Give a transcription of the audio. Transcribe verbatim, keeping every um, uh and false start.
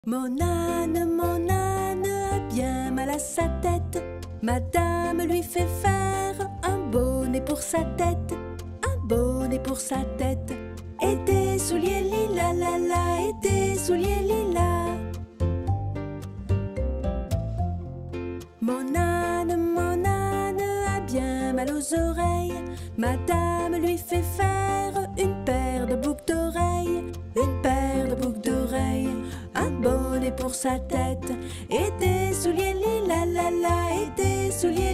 Mon âne, mon âne a bien mal à sa tête. Madame lui fait faire un bonnet pour sa tête, un bonnet pour sa tête. Et des souliers lilas, la la, et des souliers lilas. Mon âne, mon âne a bien mal aux oreilles. Madame lui fait faire une paire de boucles d'oreilles, une paire de boucles d'oreilles. Un bonnet pour sa tête et des souliers lilas, la la, et des souliers